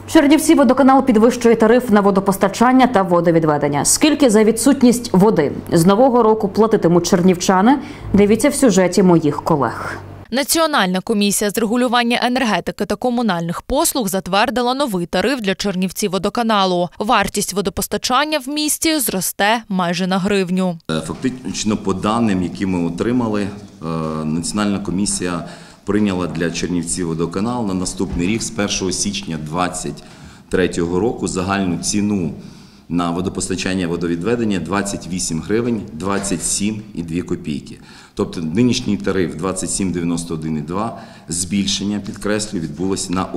Чернівці-водоканал підвищує тариф на водопостачання та водовідведення. Скільки за відсутність води з нового року платитимуть чернівчани? Дивіться в сюжеті моїх колег. Національна комісія з регулювання енергетики та комунальних послуг затвердила новий тариф для Чернівці-водоканалу. Вартість водопостачання в місті зросте майже на гривню. Фактично, по даним, які ми отримали, Національна комісія прийняла для Чернівці-водоканал на наступний рік з 1 січня 2023 року загальну ціну на водопостачання і водовідведення 28 гривень 27,2 копійки. Тобто нинішній тариф 27,91,2, збільшення, підкреслюю, відбулося на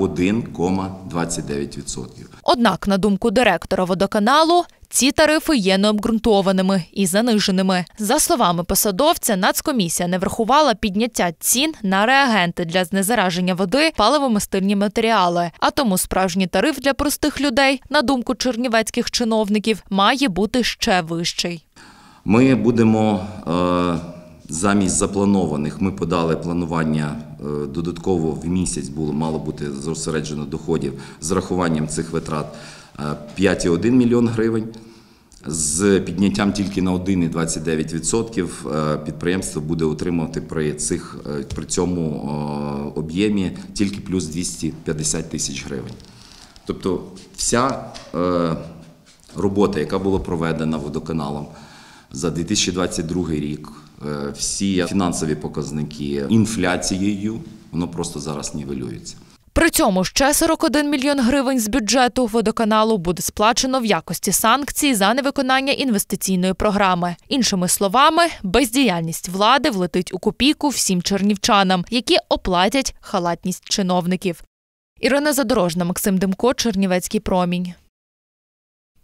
1,29%. Однак, на думку директора водоканалу, ці тарифи є необґрунтованими і заниженими. За словами посадовця, Нацкомісія не врахувала підняття цін на реагенти для знезараження води, паливомастильні матеріали. А тому справжній тариф для простих людей, на думку чернівецьких чиновників, має бути ще вищий. Ми будемо замість запланованих, ми подали планування додатково в місяць, мало бути зосереджено доходів з рахуванням цих витрат 5,1 мільйон гривень. З підняттям тільки на 1,29% підприємство буде отримувати при цьому об'ємі тільки плюс 250 тисяч гривень. Тобто вся робота, яка була проведена водоканалом за 2022 рік, всі фінансові показники інфляцією, воно просто зараз нівелюється. При цьому ще 41 мільйон гривень з бюджету водоканалу буде сплачено в якості санкцій за невиконання інвестиційної програми. Іншими словами, бездіяльність влади влетить у копійку всім чернівчанам, які оплатять халатність чиновників. Ірина Задорожна, Максим Демко, Чернівецький промінь.